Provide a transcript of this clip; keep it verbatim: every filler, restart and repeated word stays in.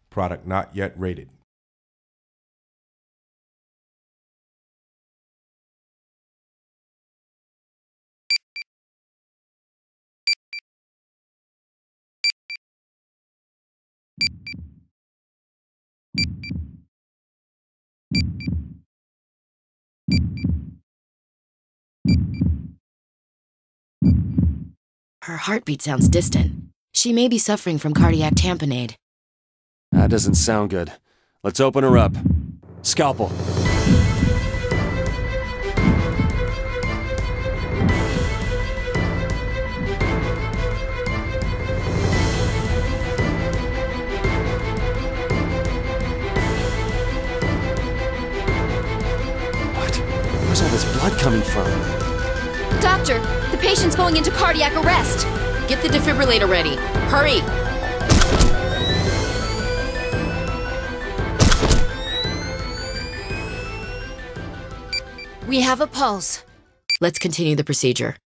Product not yet rated. Her heartbeat sounds distant. She may be suffering from cardiac tamponade. That doesn't sound good. Let's open her up. Scalpel. What? Where's all this blood coming from? Doctor, the patient's going into cardiac arrest. Get the defibrillator ready. Hurry! We have a pulse. Let's continue the procedure.